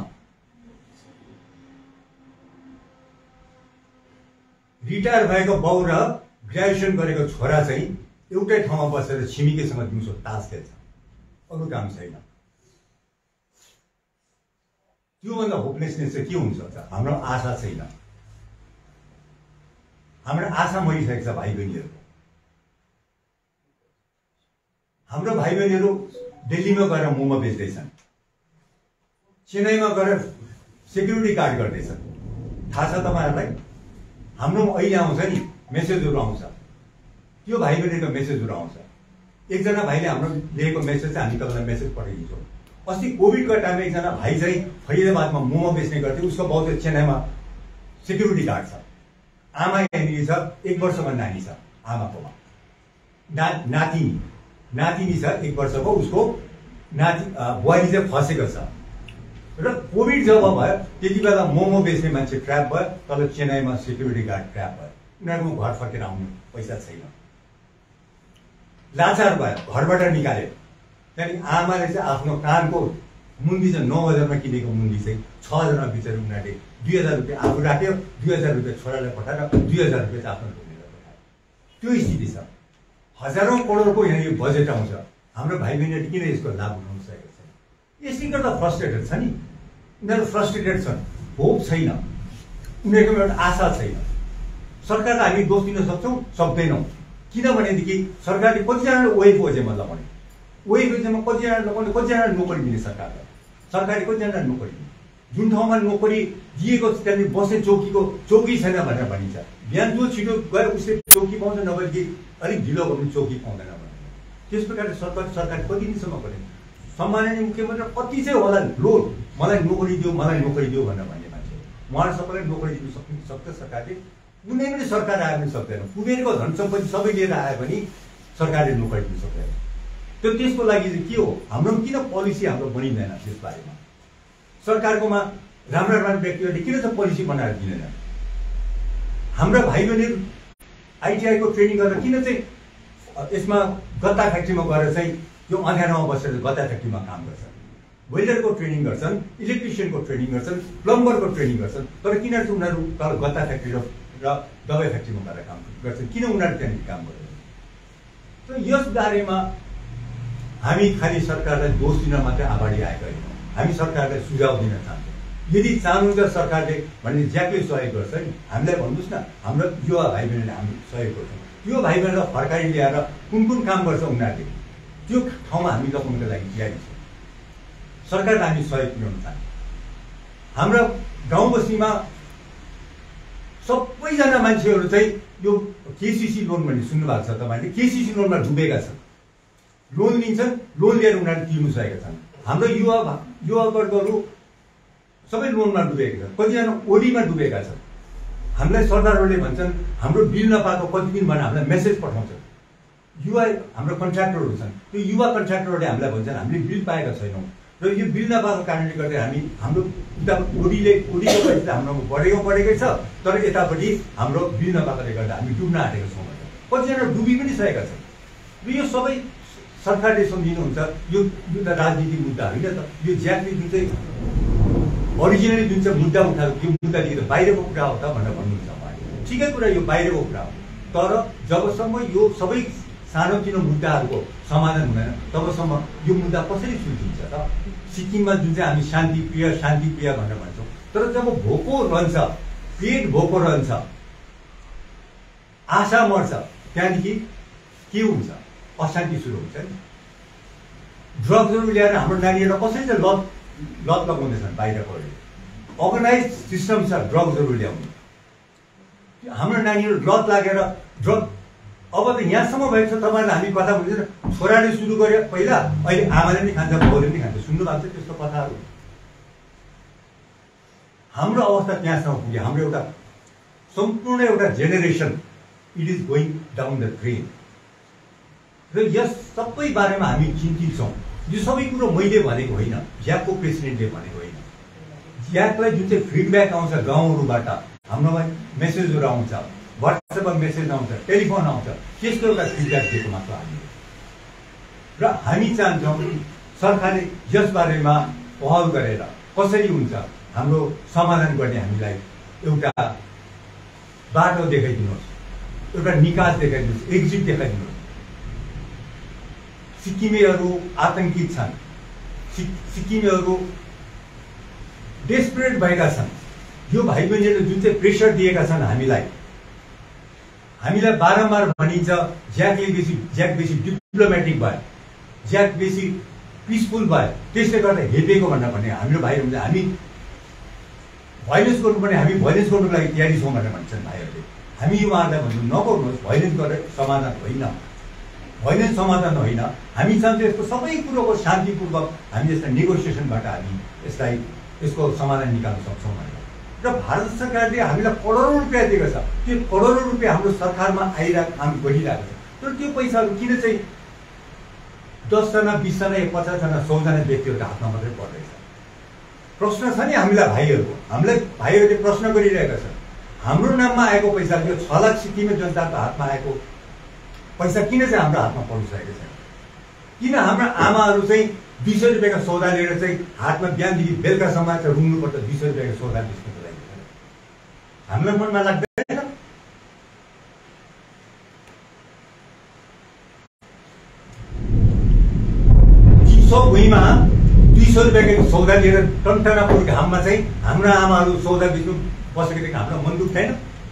रिटायर भएको बाउ र ग्रेजुएसन गरेको छोरा चाहिँ एउटै ठाउँमा बसेर छिमेकीसँग दिउँसो तास खेल्छ, अरू काम छैन। त्योभन्दा होपलेसनेस चाहिँ के हुन सक्छ? हाम्रो आशा छैन, हाम्रो आशा मरिसकेको छ भाइ बहिनीहरूको। हाम्रो भाइ बहिनीहरू दिल्लीमा गएर मोमो बेच्दैछन्, चेन्नईमा गएर सेक्युरिटी गार्ड गर्दैछन्। थाहा छ तपाईँहरूलाई? हाम्रो अहिले आउँछ नि मेसेजहरू आउँछ, त्यो भाइ बहिनीको मेसेजहरू आउँछ। एकजना भाइले हाम्रो लेखेको मेसेज चाहिँ हामी तपाईँलाई मेसेज पठाइदिन्छौँ। अस्ति कोभिडको टाइममा एकजना भाइ चाहिँ फरिदाबादमा मोमो बेच्ने गर्थ्यो, उसको बाउ चाहिँ चेन्नईमा सेक्युरिटी गार्ड छ। आमा यहाँनिर छ, एक वर्षको नानी छ आमाकोमा, ना नातिनी नातिनी छ एक वर्षको, उसको नाति बुहारी चाहिँ फसेको छ। र कोभिड जब भयो त्यति बेला मोमो बेच्ने मान्छे ट्र्याप भयो, तल चेन्नईमा सेक्युरिटी गार्ड ट्र्याप भयो। उनीहरूको घर फर्केर आउनु पैसा छैन, लाचार भयो, घरबाट निकाल्यो। त्यहाँदेखि आमाले चाहिँ आफ्नो कानको मुन्दी चाहिँ नौ हजारमा किनेको मुन्दी चाहिँ छ हजारमा बेचेर उनीहरूले दुई हजार रुपियाँ आफू राख्यो, दुई हजार रुपियाँ छोरालाई पठाएर दुई हजार रुपियाँ चाहिँ आफ्नो ढुङ्गेर पठायो। त्यो स्थिति छ। हजारौँ करोडको यहाँ यो बजेट आउँछ, हाम्रो भाइ बहिनीहरूले किन यसको लाभ उठाउन सकेको छैन? यसले गर्दा फ्रस्ट्रेटेड छ नि, उनीहरू फ्रस्ट्रेटेड छन्, होप छैन, उनीहरूकोमा एउटा आशा छैन। सरकारलाई हामी दोष दिन सक्छौँ? सक्दैनौँ। किनभनेदेखि सरकारले कतिजनाले ओएफ ओजेमा लगाउने, ओएफ ओजेमा कतिजना लगाउने, कतिजना नोकरी दिने सरकारलाई, सरकारले कतिजना नोकरी दिने। जुन ठाउँमा नोकरी दिएको छ त्यहाँदेखि बस्ने चौकीको चौकी छैन भनेर भनिन्छ। बिहान जो छिटो गएर उसले चौकी पाउँछ, नभएदेखि अलिक ढिलो भयो भने चौकी पाउँदैन भने। त्यस प्रकारले सरकार सरकार कति दिनसम्म गर्ने? सम्माननीय मुख्यमन्त्री कति चाहिँ होला लो मलाई नोकरी दियो मलाई नोकरी दियो भनेर भन्ने मान्छे, उहाँहरू सबैलाई नोकरी दिनु सक्नु सक्छ सरकारले? कुनै पनि सरकार आए पनि सक्दैन। कुबेरको धन सम्पत्ति सबै लिएर आए पनि सरकारले नोकरी दिनु सक्दैन। त्यो त्यसको लागि चाहिँ के हो? हाम्रो किन पोलिसी हाम्रो बनिँदैन त्यसबारेमा? सरकारकोमा राम्रा राम्रा व्यक्तिहरूले किन चाहिँ पोलिसी बनाएर दिँदैन? हाम्रा भाइ बहिनीहरू आइटिआईको ट्रेनिङ गरेर किन चाहिँ यसमा गत्ता फ्याक्ट्रीमा गएर चाहिँ यो अँध्यारोमा बसेर गत्ता फ्याक्ट्रीमा काम गर्छन्? वेल्डरको ट्रेनिङ गर्छन्, इलेक्ट्रिसियनको ट्रेनिङ गर्छन्, प्लम्बरको ट्रेनिङ गर्छन्, तर किन चाहिँ उनीहरू तल गत्ता फ्याक्ट्री र दबाई फ्याक्ट्रीमा गएर काम गर्छन्, किन उनीहरू त्यहाँनिर काम गर्दैन? त यस बारेमा हामी खालि सरकारलाई दोष दिन मात्रै अगाडि आएका होइनौँ, हामी सरकारलाई सुझाव दिन चाहन्छौँ। यदि चाहनुहुन्छ सरकारले भने ज्याकले सहयोग गर्छ नि, हामीलाई भन्नुहोस् न, हाम्रो युवा भाइ बहिनीले हामी सहयोग गर्छौँ। यो भाइ बहिनीलाई फर्काइ ल्याएर कुन कुन काम गर्छ उनीहरूले, त्यो ठाउँमा हामी लगाउनुको लागि तयारी छौँ। सरकारलाई हामी सहयोग पुर्याउन चाहन्छौँ। हाम्रो गाउँ बस्तीमा सबैजना मान्छेहरू चाहिँ यो केसीसी लोन भन्ने सुन्नुभएको छ तपाईँले, केसीसी लोनमा डुबेका छन्। लोन लिन्छन्, लोन लिएर उनीहरूले तिर्नु सकेका छन्। हाम्रो युवा युवा वर्गहरू सबै लोनमा डुबेका छन्, कतिजना ओडीमा डुबेका छन्। हामीलाई सरदारहरूले भन्छन् हाम्रो बिल नपाएको कति दिन भनेर हामीलाई मेसेज पठाउँछन्। युवा हाम्रो कन्ट्र्याक्टरहरू छन्, त्यो युवा कन्ट्र्याक्टरहरूले हामीलाई भन्छन् हामीले बिल पाएका छैनौँ र यो बिल नपाएको कारणले गर्दा हामी हाम्रो उता ओडीले ओडीको पैसा हाम्रोमा बढेको बढेकै छ, तर यतापट्टि हाम्रो बिल नपाएकोले गर्दा हामी डुब्न आँटेका छौँ भनेर कतिजना डुबी पनि सकेका छन्। र यो सबै सरकारले सम्झिनुहुन्छ, यो एउटा राजनीतिक मुद्दा होइन त। यो ज्याकले जुन चाहिँ ओरिजिनली जुन चाहिँ मुद्दा उठाएको त्यो मुद्दा लिएर बाहिरको कुरा हो त भनेर भन्नुहुन्छ उहाँले। ठिकै कुरा, यो बाहिरको कुरा हो, तर जबसम्म यो सबै सानोतिनो मुद्दाहरूको समाधान हुँदैन तबसम्म यो मुद्दा कसरी सुल्झिन्छ त? सिक्किममा जुन चाहिँ हामी शान्तिप्रिय शान्तिप्रिय भनेर भन्छौँ, तर जब भोको रहन्छ, पेट भोको रहन्छ, आशा मर्छ, त्यहाँदेखि के हुन्छ? अशान्ति सुरु हुन्छ नि। ड्रग्सहरू ल्याएर हाम्रो नानीहरूलाई कसरी चाहिँ लत लत लगाउँदैछन् बाहिरकोहरूले। अर्गनाइज सिस्टम छ ड्रग्सहरू ल्याउने। हाम्रो नानीहरू लत लागेर ड्रग अब त यहाँसम्म भएको छ। तपाईँहरूले हामी कथा भन्छ छोराले सुरु गरे पहिला, अहिले आमाले पनि खान्छ, बाउले पनि खान्छ। सुन्नु भएको छ त्यस्तो कथाहरू? हाम्रो अवस्था त्यहाँसम्म पुग्यो। हाम्रो एउटा सम्पूर्ण एउटा generation it is going down the drain. र यस सबै बारेमा हामी चिन्तित छौँ। यो सबै कुरो मैले भनेको होइन, ज्याकको प्रेसिडेन्टले भनेको होइन। ज्याकलाई जुन चाहिँ फिडब्याक आउँछ गाउँहरूबाट, हाम्रोमा मेसेजहरू आउँछ, वाट्सएपमा मेसेज आउँछ, टेलिफोन आउँछ, त्यसको एउटा फिडब्याक दिएको मात्र हामीले। र हामी चाहन्छौँ सरकारले यस बारेमा पहल गरेर कसरी हुन्छ हाम्रो समाधान गर्ने हामीलाई एउटा बाटो देखाइदिनुहोस्, एउटा निकास देखाइदिनुहोस्, एक्जिट देखाइदिनुहोस्। सिक्किमेहरू आतंकित छन्, सिक्किमेहरू डेस्परेट भएका छन्। यो भाइ बहिनीहरूले जुन चाहिँ प्रेसर दिएका छन् हामीलाई, हामीलाई बारम्बार भनिन्छ ज्याकले बेसी ज्याक बेसी डिप्लोमेटिक भयो, ज्याक बेसी पिसफुल भयो, त्यसले गर्दा हेपेको भनेर भने हाम्रो भाइहरू हामी भाइलेन्स गर्नुपर्ने, हामी भाइलेन्स गर्नुको लागि तयारी छौँ भनेर भन्छन् भाइहरूले। हामी उहाँहरूलाई भन्छु नगर्नुहोस्, भाइलेन्स गरेर समाधान होइन, भाइलेन्स समाधान होइन। हामी चाहन्छौँ यसको सबै कुरोको शान्तिपूर्वक हामी यसलाई नेगोसिएसनबाट हामी यसलाई यसको समाधान निकाल्न सक्छौँ भनेर। र भारत सरकारले हामीलाई करोडौँ रुपियाँ दिएको छ, त्यो करोडौँ रुपियाँ हाम्रो सरकारमा आइरहेको काम गरिरहेको छ। तर त्यो पैसाहरू किन चाहिँ दसजना बिसजना या पचासजना सौजना व्यक्तिहरूको हातमा मात्रै पर्दैछ? प्रश्न छ नि हामीलाई भाइहरूको, हामीलाई भाइहरूले प्रश्न गरिरहेका छन्। हाम्रो नाममा आएको पैसा, यो छ लाख सिक्किमे जनताको हातमा आएको पैसा किन चाहिँ हाम्रो हातमा पर्नुसकेको छैन? किन हाम्रो आमाहरू चाहिँ दुई सय रुपियाँको सौदा लिएर चाहिँ हातमा बिहानदेखि बेलुकासम्म चाहिँ रुङ्नुपर्छ दुई सय रुपियाँको सौदा बेच्नुको लागि? हामीलाई मनमा लाग्दैन? चिसो भुइँमा दुई सय रुपियाँको सौदा लिएर टन्टनापुर घाममा चाहिँ हाम्रो आमाहरू सौदा बेच्नु बसेको देख्दा हाम्रो मन दुख्दैन?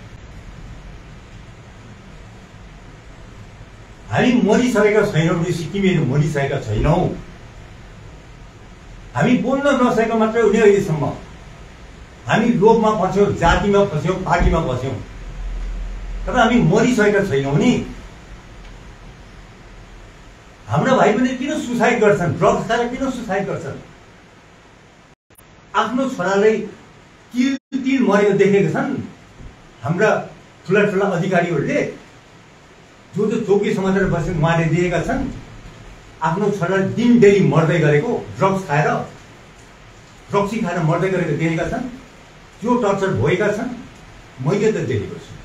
हामी मरिसकेका छैनौँ, सिक्किमेहरू मरिसकेका छैनौँ। हामी बोल्न नसकेको मात्रै हुने अहिलेसम्म। हामी लोभमा फस्यौँ, जातिमा फस्यौँ, पार्टीमा फस्यौँ, तर हामी मरिसकेका छैनौँ नि। हाम्रा भाइ पनि किन सुसाइड गर्छन्? ड्रग्स खाएर किन सुसाइड गर्छन्? आफ्नो छोरालाई किल तिल मरेको देखेका छन् हाम्रा ठुला ठुला अधिकारीहरूले, जो जो चौकी समातेर बसेर उहाँले दिएका छन्। आफ्नो छोरालाई दिन डेली मर्दै गरेको, ड्रग्स खाएर ड्रग्सी खाएर मर्दै गरेको देखेका छन्, त्यो टर्चर भएका छन्। मैले त देखेको छु,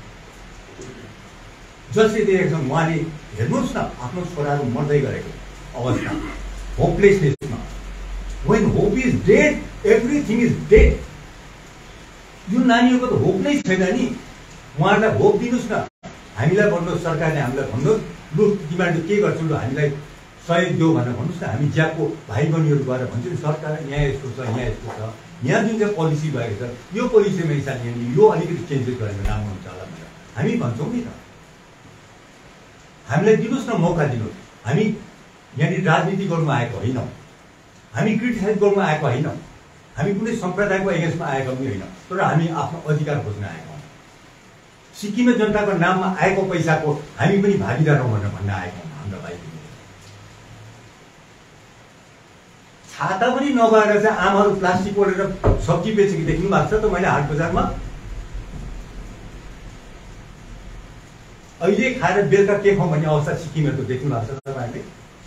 जसले देखेका छन् उहाँले हेर्नुहोस् न आफ्नो छोराहरू मर्दै गरेको अवस्था, होपलेसनेसमा। When hope is dead, everything is dead. यो नानीहरूको त होप नै छैन नि। उहाँहरूलाई भोट दिनुहोस् न, हामीलाई भन्नुहोस्, सरकारले हामीलाई भन्नुहोस्, लु तिमीहरूले के गर्छौ, लु हामीलाई सहयोग देऊ भनेर भन्नुहोस् न। हामी ज्याकको भाइ बहिनीहरू गएर भन्छौँ सरकार यहाँ यस्तो छ, यहाँ यस्तो छ, यहाँ जुन चाहिँ पोलिसी भएको छ यो पोलिसीमा हिसाबले यो अलिकति चेन्जेस गरेर राम्रो हुन्छ होला भनेर हामी भन्छौँ नि त। हामीलाई दिनुहोस् न, मौका दिनुहोस्। हामी यहाँनिर राजनीति गर्नु आएको होइनौँ, हामी क्रिटिसाइज गर्नु आएको होइनौँ, हामी कुनै सम्प्रदायको एगेन्स्टमा आएको पनि होइन, तर हामी आफ्नो अधिकार खोज्न आएको हौँ। सिक्किमे जनताको नाममा आएको पैसाको हामी पनि भागीदार हौँ भनेर भन्न आएको हौँ हाम्रा भाइ बहिनी। छाता पनि नभएर चाहिँ आमाहरू प्लास्टिक ओढेर सब्जी बेचेको देख्नु भएको छ त मैले हाट बजारमा। अहिले खाएर बेलुका के खाउँ भन्ने अवस्था सिक्किमहरूको देख्नु भएको छ तपाईँहरूले।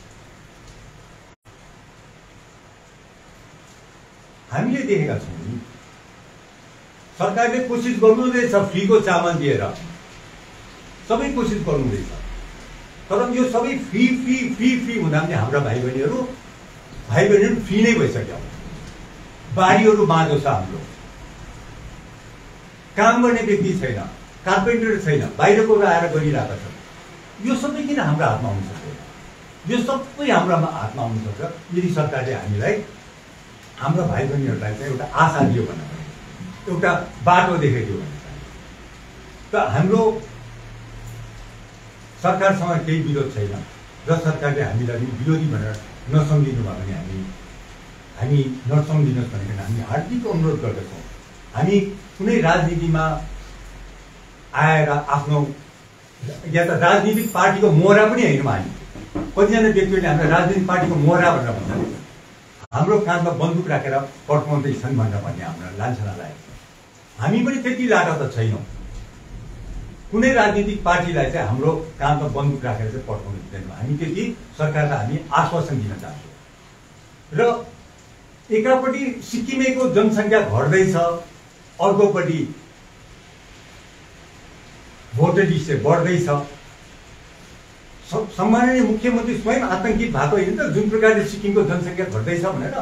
हामीले देखेका छौँ नि सरकारले कोसिस गर्नुहुँदैछ फ्रीको चामल दिएर, सबै कोसिस गर्नुहुँदैछ, तर यो सबै फ्री फ्री फ्री फ्री हुँदा पनि हाम्रा भाइ बहिनीहरू भाइ बहिनीहरू फ्री नै भइसक्यो। बारीहरू बाँझो छ, हाम्रो काम गर्ने व्यक्ति छैन, कार्पेन्टर छैन, बाहिरको आएर गरिरहेका छन्। यो सबै किन हाम्रो हातमा हुन सक्दैन? यो सबै हाम्रो हातमा हुन सक्छ यदि सरकारले हामीलाई, हाम्रो भाइ बहिनीहरूलाई चाहिँ एउटा आशा दियो भने, एउटा बाटो देखाइदियो भने। त हाम्रो सरकारसँग केही विरोध छैन र सरकारले हामीलाई विरोधी भनेर नसम्झिनु भयो भने हामी हामी नसम्झिनुहोस् भनेर हामी हार्दिक अनुरोध गर्दछौँ। हामी कुनै राजनीतिमा आएर आफ्नो या त राजनीतिक पार्टीको मोहरा पनि होइनौँ हामी। कतिजना व्यक्तिहरूले हामीलाई राजनीतिक पार्टीको मोहरा भनेर भन्छ, हाम्रो काँधमा बन्दुक राखेर पड्काउँदैछन् भनेर भन्ने हामीलाई लान्छना लागेको छ। हामी पनि त्यति लाटा त छैनौँ। कुनै राजनीतिक पार्टीलाई चाहिँ हाम्रो काँधमा बन्दुक राखेर चाहिँ पड्काउनु दिँदैनौँ। हामी त्यति सरकारलाई हामी आश्वासन दिन चाहन्छौँ। र एकापट्टि सिक्किमेको जनसङ्ख्या घट्दैछ, अर्कोपट्टि भोटर लिस्ट चाहिँ बढ्दैछ। सम्माननीय मुख्यमन्त्री स्वयं आतंकित भएको होइन त जुन प्रकारले सिक्किमको जनसङ्ख्या घट्दैछ भनेर।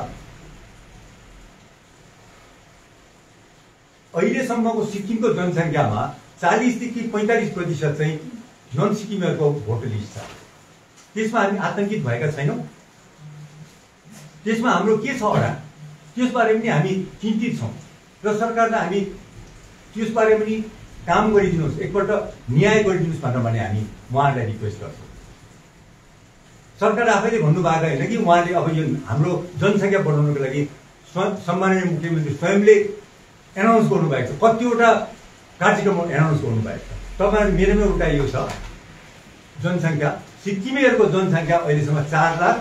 अहिलेसम्मको सिक्किमको जनसङ्ख्यामा चालिसदेखि पैँतालिस प्रतिशत चाहिँ नन सिक्किमहरूको भोटर लिस्ट छ। त्यसमा हामी आतंकित भएका छैनौँ। त्यसमा हाम्रो के छ अडा, त्यसबारे पनि हामी चिन्तित छौँ र सरकारलाई हामी त्यसबारे पनि काम गरिदिनुहोस्, एकपल्ट न्याय गरिदिनुहोस् भनेर भने हामी उहाँहरूलाई रिक्वेस्ट गर्छौँ। सरकार आफैले भन्नुभएको होइन कि उहाँले अब यो हाम्रो जनसङ्ख्या बढाउनको लागि सम्माननीय मुख्यमन्त्री स्वयंले एनाउन्स गर्नुभएको छ, कतिवटा कार्यक्रम एनाउन्स गर्नुभएको छ। तपाईँहरू मेरोमा एउटा यो छ जनसङ्ख्या, सिक्किमेहरूको जनसङ्ख्या अहिलेसम्म चार लाख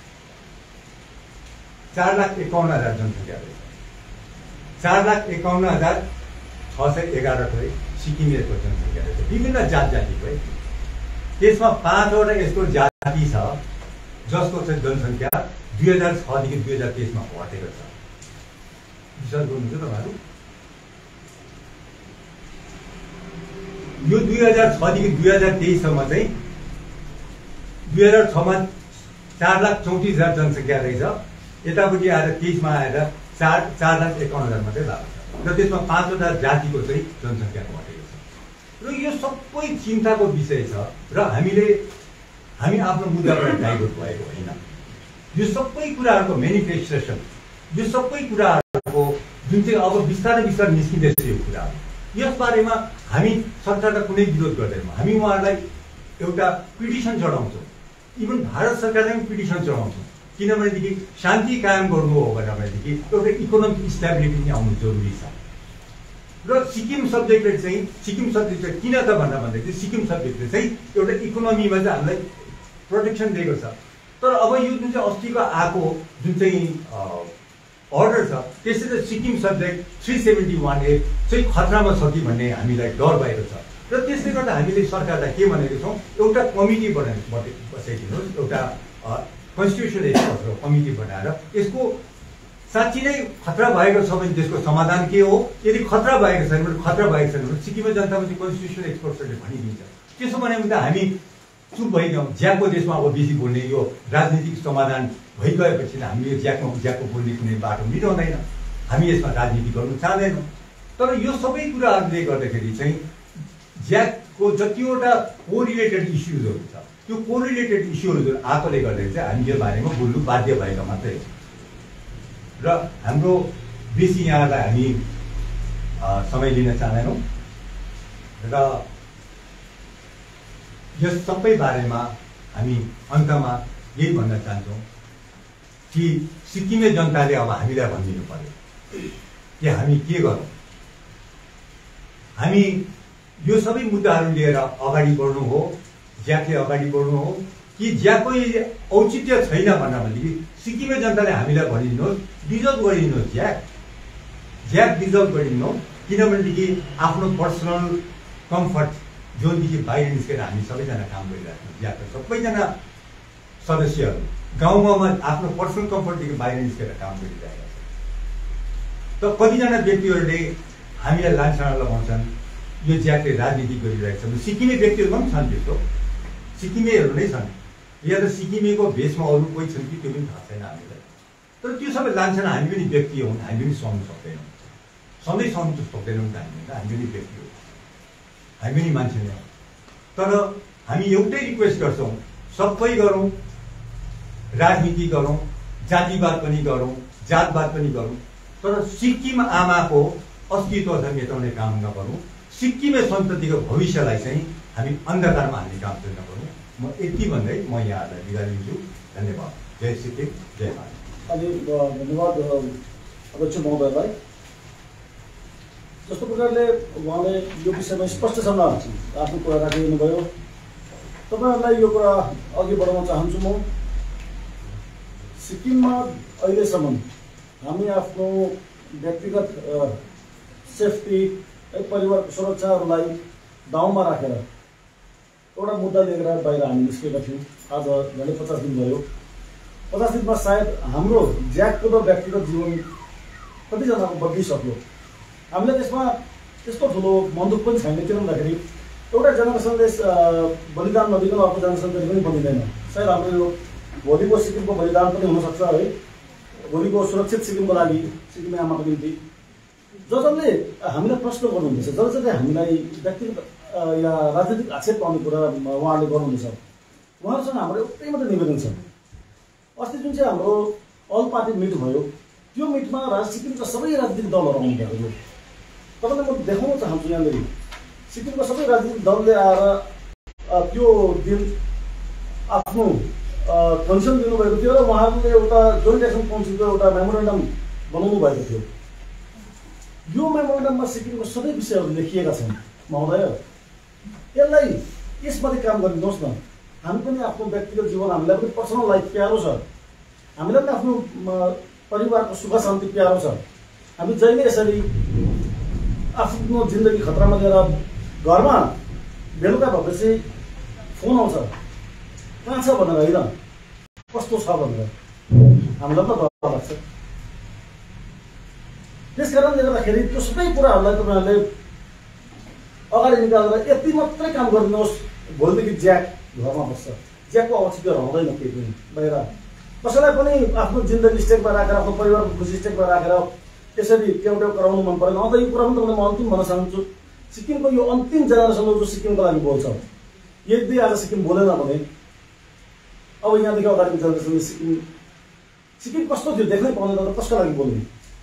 चार लाख एकाउन्न हजार जनसङ्ख्या रहेछ। चार लाख एकाउन्न हजार छ सय एघार थोरै सिक्किमेहरूको जनसङ्ख्या रहेछ, विभिन्न जात जातिको है। त्यसमा पाँचवटा यस्तो जाति छ जसको चाहिँ जनसङ्ख्या दुई हजार छदेखि दुई हजार तेइसमा घटेको छ। विश्वास गर्नुहुन्छ तपाईँहरू? यो दुई हजार छदेखि दुई हजार तेइससम्म चाहिँ दुई हजार छमा चार लाख चौतिस हजार जनसङ्ख्या रहेछ, यतापट्टि आएर तेइसमा आएर चार चार लाख एकाउन्न हजार मात्रै भएको छ र त्यसमा पाँचवटा जातिको चाहिँ जनसङ्ख्या घटेको छ। र यो सबै चिन्ताको विषय छ र हामीले हामी आफ्नो मुद्दाबाट डाइभर्ट भएको होइन। यो सबै कुराहरूको मेनिफेस्टेसन, यो सबै कुराहरूको जुन चाहिँ अब बिस्तारै बिस्तारै निस्किँदैछ यो कुराहरू, यसबारेमा हामी सरकारलाई कुनै विरोध गर्दैनौँ। हामी उहाँहरूलाई एउटा पिटिसन चढाउँछौँ, इभन भारत सरकारलाई पनि पिटिसन चढाउँछौँ, किनभनेदेखि शान्ति कायम गर्नु हो भनेदेखि एउटा इकोनोमिक स्टेबिलिटी पनि आउनु जरुरी छ। र सिक्किम सब्जेक्टले चाहिँ सिक्किम सब्जेक्टले किन त भन्दा भन्दाखेरि सिक्किम सब्जेक्टले चाहिँ एउटा इकोनोमीमा चाहिँ हामीलाई प्रोटेक्सन दिएको छ। तर अब यो जुन चाहिँ अस्तिको आएको जुन चाहिँ अर्डर छ त्यसले चाहिँ Sikkim subject three seventy one A चाहिँ खतरामा छ कि भन्ने हामीलाई डर भएको छ। र त्यसले गर्दा हामीले सरकारलाई के भनेको छौँ, एउटा कमिटी बनाइ बसाइदिनुहोस्, एउटा कन्स्टिट्युसन एक्सपर्टको कमिटी बनाएर यसको साँच्ची नै खतरा भएको छ भने त्यसको समाधान के हो, यदि खतरा भएको छैन भने खतरा भएको छैन भने सिक्किममा जनतामा चाहिँ कन्स्टिट्युसन एक्सपर्टहरूले भनिदिन्छ। त्यसो भने त हामी चुप भइगयौँ। ज्याकको देशमा अब बेसी बोल्ने यो राजनीतिक समाधान भइगएपछि हामी यो ज्याकमा ज्याकको बोल्ने कुनै बाटो मिलाउँदैन, हामी यसमा राजनीति गर्नु चाहँदैनौँ। तर यो सबै कुराहरूले गर्दाखेरि चाहिँ ज्याकको जतिवटा कोरिलेटेड इस्युजहरू छ त्यो कोरिलेटेड इस्युहरू आएकोले गर्दाखेरि चाहिँ हामी यो बारेमा बोल्नु बाध्य भएका मात्रै हो। र हाम्रो बेसी यहाँलाई हामी समय लिन चाहँदैनौँ र यस सबै बारेमा हामी अन्तमा यही भन्न चाहन्छौँ कि सिक्किमे जनताले अब हामीलाई भनिदिनु पर्यो कि हामी के गरौँ। हामी यो सबै मुद्दाहरू लिएर अगाडि बढ्नु हो, ज्याकले अगाडि बढ्नु हो कि ज्याकको औचित्य छैन भन्दा भनेदेखि सिक्किमे जनताले हामीलाई भनिदिनुहोस्, डिजल्भ गरिदिनुहोस् ज्याक ज्याक डिजल्भ गरिदिनुहोस्। किनभनेदेखि आफ्नो पर्सनल कम्फर्ट जोनदेखि बाहिर निस्केर हामी सबैजना काम गरिरहेको छौँ। ज्याकको सबैजना सदस्यहरू गाउँ गाउँमा आफ्नो पर्सनल कम्फर्टदेखि बाहिर निस्केर काम गरिरहेका छन्। त कतिजना व्यक्तिहरूले हामीलाई लान्छना लगाउँछन् यो ज्याकले राजनीति गरिरहेको छ। सिक्किमे व्यक्तिहरूमा पनि छन्, त्यस्तो सिक्किमेहरू नै छन्, या त सिक्किमेको भेषमा अरू कोही छन् कि त्यो पनि थाहा छैन हामीलाई। तर त्यो सबै लान्छना हामी पनि व्यक्ति हौँ, हामी पनि सहनु सक्दैनौँ, सधैँ सहनु सक्दैनौँ त हामी होइन, हामी पनि व्यक्ति हो, हामी पनि मान्छे नै हो। तर हामी एउटै रिक्वेस्ट गर्छौँ, सबै गरौँ, राजनीति गरौँ, जातिवाद पनि गरौँ, जातवाद पनि गरौँ, तर सिक्किम आमाको अस्तित्व चाहिँ मेटाउने काम नगरौँ। सिक्किमे सन्ततिको भविष्यलाई चाहिँ हामी अन्धकारमा हाल्ने काम चाहिँ नगरौँ। म यति भन्दै म यहाँहरूलाई बिदा लिन्छु। धन्यवाद। जय सिक्किम, जय भारत। अनि धन्यवाद अध्यक्ष महोदयलाई। जस्तो प्रकारले उहाँले यो विषयमा स्पष्टसँग आफ्नो कुरा राखिदिनुभयो। तपाईँहरूलाई यो कुरा अघि बढाउन चाहन्छु। म सिक्किममा अहिलेसम्म हामी आफ्नो व्यक्तिगत सेफ्टी, परिवारको सुरक्षाहरूलाई दाउमा राखेर एउटा मुद्दा लिएर बाहिर हामी निस्केका थियौँ। आज झन्डै पचास दिन भयो। पचास दिनमा सायद हाम्रो ज्याकको र व्यक्तिगत जीवन कतिजनाको बदलिसक्यो। हामीलाई त्यसमा त्यस्तो ठुलो मनदुख पनि छैन। किन भन्दाखेरि एउटा जेनेरेसनले बलिदान नदिकन अर्को जेनेरेसनले पनि बनिँदैन। सायद हाम्रो यो भोलिको सिक्किमको बलिदान पनि हुनसक्छ है, भोलिको सुरक्षित सिक्किमको लागि, सिक्किमे आमाको निम्ति। ज जसले हामीलाई प्रश्न गर्नुहुँदैछ, जस जसले हामीलाई व्यक्तिगत या राजनीतिक आक्षेप पाउने कुरा उहाँहरूले गर्नुहुँदैछ, उहाँहरूसँग हाम्रो एउटै मात्रै निवेदन छ। अस्ति जुन चाहिँ हाम्रो अल पार्टी मिट भयो, त्यो मिटमा राज सिक्किमका सबै राजनीतिक दलहरू आउनु भएको थियो। तपाईँलाई म देखाउन चाहन्छु यहाँनिर सिक्किमका सबै राजनीतिक दलले आएर त्यो दिन आफ्नो कन्सर्न दिनुभएको थियो र उहाँहरूले एउटा जोइन्ट एक्सन काउन्सिलको एउटा मेमोरेन्डम बनाउनु भएको थियो। यो मेमोरेन्डममा सिक्किमको सबै विषयहरू लेखिएका छन्। महोदय, यसलाई यसमाथि काम गरिदिनुहोस् न। हामी पनि आफ्नो व्यक्तिगत जीवन, हामीलाई पनि पर्सनल लाइफ प्यारो छ, हामीलाई पनि आफ्नो परिवारको सुख शान्ति प्यारो छ। हामी जहिले यसरी आफ्नो जिन्दगी खतरामा लिएर घरमा बेलुका भएपछि फोन आउँछ, कहाँ छ भनेर होइन, कस्तो छ भनेर हामीलाई पनि डर लाग्छ। त्यस कारणले गर्दाखेरि त्यो सबै कुराहरूलाई तपाईँहरूले अगाडि निकालेर यति मात्रै काम गरिदिनुहोस्। भोलिदेखि ज्याक घरमा बस्छ, ज्याकको औचित्य रहँदैन केही पनि बाहिर। कसैलाई पनि आफ्नो जिन्दगी स्टेकमा राखेर, आफ्नो परिवारको खुसी स्टेकमा राखेर यसरी ट्याउट्याउ गराउनु मन परेन। अन्त यो कुरा पनि तपाईँलाई म अन्तिम भन्न चाहन्छु, सिक्किमको यो अन्तिम जेनेरेसनले जो सिक्किमको लागि बोल्छ, यदि आज सिक्किम बोलेन भने अब यहाँदेखि अगाडिको जेनेरेसनले सिक्किम सिक्किम कस्तो थियो देख्नै पाउँदैन त कसको लागि बोल्ने।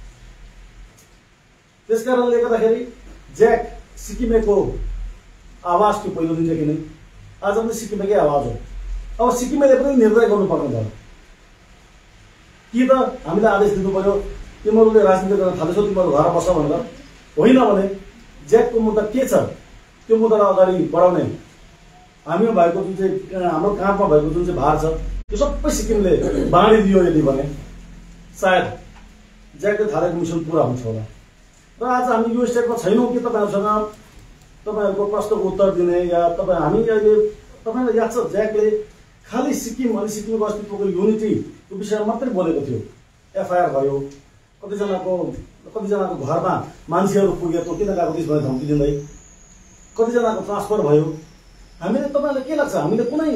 त्यस कारणले गर्दाखेरि ज्याक सिक्किमेको आवाज थियो पहिलो दिनदेखि नै, आज पनि सिक्किमेकै आवाज हो। अब सिक्किमेले पनि निर्णय गर्नुपर्ने भयो कि त हामीलाई आदेश दिनु पर्यो तिमीहरूले राजनीति गर्न थालेछौ, तिमीहरू घर बस भनेर, होइन भने ज्याकको मुद्दा के छ त्यो मुद्दालाई अगाडि बढाउने हामीमा भएको जुन चाहिँ हाम्रो काँधमा भएको जुन चाहिँ भार छ त्यो सबै सिक्किमले बाँडिदियो यदि भने सायद ज्याकले थालेको मिसन पुरा हुन्छ होला। र आज हामी यो स्टेटमा छैनौँ कि तपाईँहरूसँग तपाईँहरूको प्रश्नको उत्तर दिने या तपाईँ हामी अहिले तपाईँलाई याद छ ज्याकले खालि सिक्किम अनि सिक्किमको अस्तित्वको युनिटीको विषयमा मात्रै बोलेको थियो। एफआइआर भयो, कतिजनाको कतिजनाको घरमा मान्छेहरू पुगे त्यो किन गएको त्यस भनेर धम्की दिँदै, कतिजनाको ट्रान्सफर भयो। हामीले तपाईँलाई के लाग्छ हामीले कुनै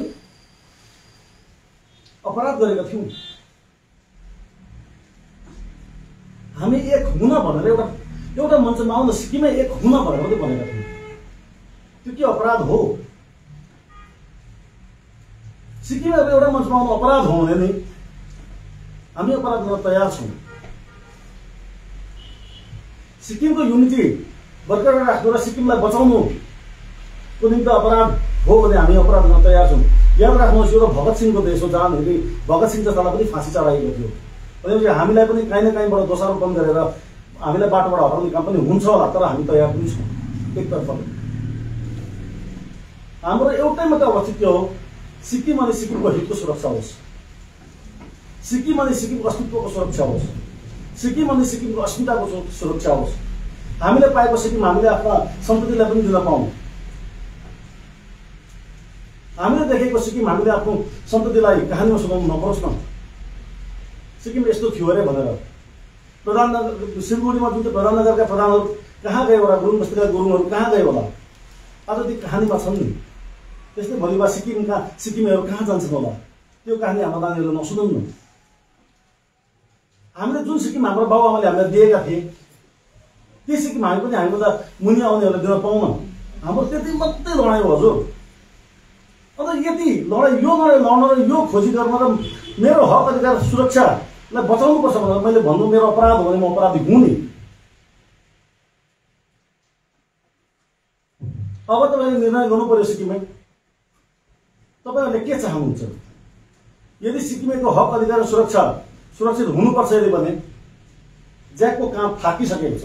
अपराध गरेका थियौँ? हामी एक हुन भनेर एउटा एउटा मञ्चमा आउँदा सिक्किमै एक हुन भनेर मात्रै भनेका थियौँ। त्यो के अपराध हो? सिक्किममा एउटा मञ्चमा आउनु अपराध हो भने नि हामी अपराध गर्न तयार छौँ। सिक्किमको युनिटी बरकरार राख्नु र सिक्किमलाई बचाउनुको निम्ति अपराध हो भने हामी अपराध गर्न तयार छौँ। याद राख्नुहोस्, यो भगत सिंहको देश हो जहाँनिर भगत सिंह जस्तालाई पनि फाँसी चढाइएको थियो। भनेपछि हामीलाई पनि काहीँ न काहीँबाट दोषारोपण गरेर हामीलाई बाटोबाट हटाउने काम पनि हुन्छ होला, तर हामी तयार पनि छौँ। एकतर्फ हाम्रो एउटै मात्रै अवस्थित हो, सिक्किम अनि सिक्किमको हितको सुरक्षा होस्, सिक्किम अनि सिक्किमको अस्तित्वको सुरक्षा होस्, सिक्किम अनि सिक्किमको अस्मिताको सुरक्षा होस्। हामीले पाएको सिक्किम हामीले आफ्ना सन्ततिलाई पनि दिन पाऊँ। हामीले देखेको सिक्किम हामीले आफ्नो सन्ततिलाई कहानीमा सुनाउनु नपरोस् न। सिक्किम यस्तो थियो अरे भनेर प्रधाननगर सिलगढीमा जुन चाहिँ प्रधाननगरका प्रधानहरू कहाँ गए होला, गुरुङ बस्तीका गुरुङहरू कहाँ गए होला, आज ती कहानीमा छन् नि। त्यस्तै भोलिबा सिक्किमका सिक्किमेहरू कहाँ जान्छन् होला, त्यो कहानी हाम्रो नानीहरूले नसुनाउँ न। हामीले जुन सिक्किम हाम्रो बाबुआमाले हामीलाई दिएका थिए त्यो सिक्किम हामी पनि हामीभन्दा मुनि आउनेहरूलाई दिन पाउन। हाम्रो त्यति मात्रै लडाइँ हो हजुर। अन्त यति लडाइँ यो लडाइँ लड्न र यो खोजी गर्न र मेरो हक अधिकार सुरक्षालाई बचाउनुपर्छ भनेर मैले भन्नु मेरो अपराध हो भने म अपराधी हुँ नि। अब तपाईँले निर्णय गर्नु पर्यो सिक्किममै तपाईँहरूले के चाहनुहुन्छ। यदि सिक्किमेको हक अधिकार सुरक्षा सुरक्षित हुनुपर्छ यदि भने ज्याकको काम थाकिसकेको छ।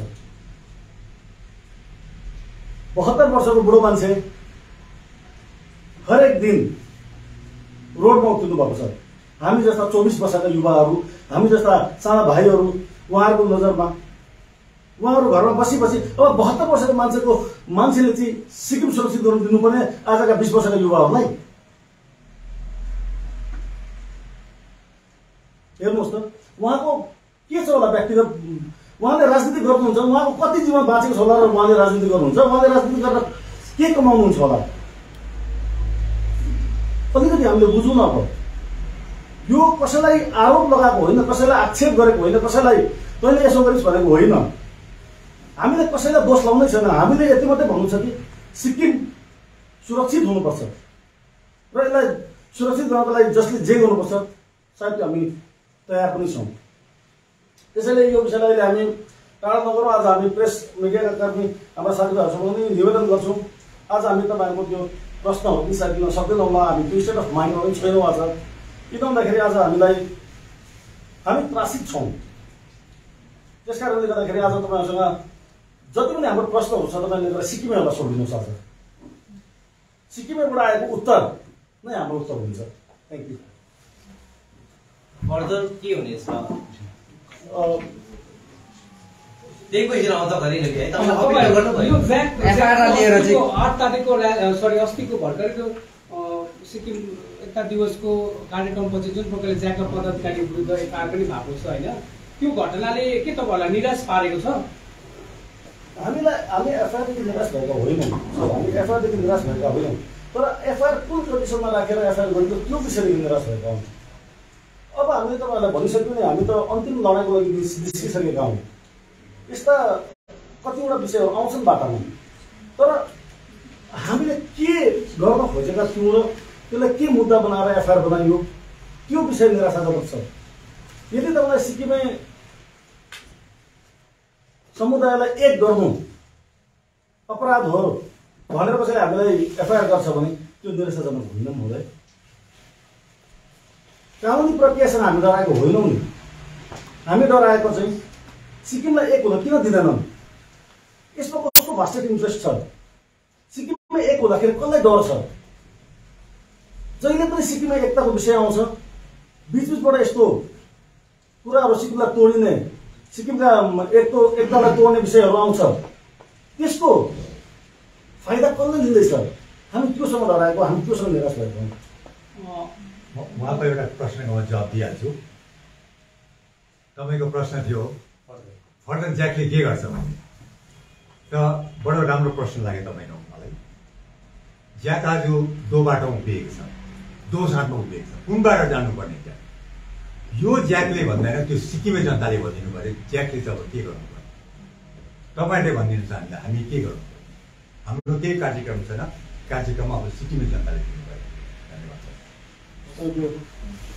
बहत्तर वर्षको बुढो मान्छे हरेक दिन रोडमा उत्रिनु भएको छ। हामी जस्ता चौबिस वर्षका युवाहरू, हामी जस्ता साना भाइहरू उहाँहरूको नजरमा उहाँहरू घरमा बसी बसी अब बहत्तर वर्षको मान्छेको मान्छेले चाहिँ सिक्किम सुरक्षित गर्नु दिनुपर्ने आजका बिस वर्षका युवाहरूलाई हेर्नुहोस् त। उहाँको के छ होला व्यक्तिगत, उहाँले राजनीति गर्नुहुन्छ, उहाँको कति जीवन बाँचेको छ होला र उहाँले राजनीति गर्नुहुन्छ, उहाँले राजनीति गरेर के कमाउनुहुन्छ होला, अलिकति हामीले बुझौँ न। अब यो कसैलाई आरोप लगाएको होइन, कसैलाई आक्षेप गरेको होइन, कसैलाई तैँले यसो गरिस् भनेको होइन। हामीले कसैलाई दोष लाउनै छैन। हामीले यति मात्रै भन्नु छ कि सिक्किम सुरक्षित हुनुपर्छ र यसलाई सुरक्षित गर्नको लागि जसले जे गर्नुपर्छ सायद हामी तयार पनि छौँ। त्यसैले यो विषयलाई अहिले हामी टाढा नगरौँ। आज हामी प्रेस मिडियाका कर्मी हाम्रा साथीभाइहरूसँग पनि निवेदन गर्छौँ। आज हामी तपाईँहरूको त्यो प्रश्नहरू पनि सायद दिन सक्दैनौँ होला, हामी त्यो स्टेट अफ माइन्डमा पनि छैनौँ आज। किन भन्दाखेरि आज हामीलाई हामी त्रासित छौँ। त्यस कारणले गर्दाखेरि आज तपाईँहरूसँग जति पनि हाम्रो प्रश्नहरू छ तपाईँले गरेर सिक्किमेहरूलाई सोधिदिनुहोस्। आज सिक्किमैबाट आएको उत्तर नै हाम्रो उत्तर हुन्छ। Thank you. फर्दर के हुनेछ त्यही क्वेसन आउँछ गरिने है तपाईले अपिल गर्नुभयो एफआईआर लिएर चाहिँ आठ तारिकको सरी अस्तिको भर्खरको सिक्किम एकता दिवसको कार्यक्रमपछि जुन प्रकारले ज्याकका पदाधिकारी विरुद्ध एफआईआर पनि भएको छ हैन, त्यो घटनाले के तपाईहरुलाई निराश पारेको छ? हामीलाई हामी एफआईआरदेखि निराश भएका होइनौँ। हामी एफआईआरदेखि निराश भएका होइनौँ, तर एफआईआर कुन कन्डिसनमा राखेर एफआईआर गरेको त्यो विषयदेखि निराश भएका हौँ। अब हामीले तपाईँहरूलाई भनिसक्यौँ नि, हामी त अन्तिम लडाइँको लागि निस्किसकेका हौँ। यस्ता कतिवटा विषयहरू आउँछन् बाटामा, तर हामीले के गर्न खोजेका थियौँ र त्यसलाई के मुद्दा बनाएर एफआईआर बनाइयो त्यो विषय निराशाजनक छ। यदि तपाईँलाई सिक्किमे समुदायलाई एक गर्नु अपराध हो भनेर कसैले हामीलाई एफआईआर गर्छ भने त्यो निराशाजनक होइन महोदय। कानुनी प्रक्रियासँग हामी डराएको होइनौँ नि। हामी डराएको चाहिँ सिक्किमलाई एक हुन किन दिँदैनन्, यसमा कसको भेस्टेड इन्ट्रेस्ट छ, सिक्किममा एक हुँदाखेरि कसलाई डर छ। जहिले पनि सिक्किममा एकताको विषय आउँछ, बिचबिचबाट यस्तो कुराहरू सिक्किमलाई तोडिने, सिक्किमका एकतो एकतालाई तोड्ने विषयहरू आउँछ, त्यसको फाइदा कसले लिँदैछ। हामी त्योसँग डराएको, हामी त्योसँग निराश भएको हौँ। उहाँको एउटा प्रश्नको म जवाब दिइहाल्छु। तपाईँको प्रश्न थियो फर्दर ज्याकले के गर्छ भने, त बडो राम्रो प्रश्न लाग्यो तपाईँको मलाई। ज्याक आज दो बाटो उभिएको छ, दो साथमा उभिएको छ, कुन बाटो जानुपर्ने ज्याक यो ज्याकले भन्दैन, त्यो सिक्किमे जनताले भनिदिनु पर्यो ज्याकले चाहिँ अब के गर्नु पर्यो। तपाईँले भनिदिनु चाहन्छ हामी के गर्नु पर्यो। हाम्रो केही कार्यक्रम छैन। कार्यक्रम अब सिक्किमे जनताले दिनुभयो। धन्यवाद। Thank you.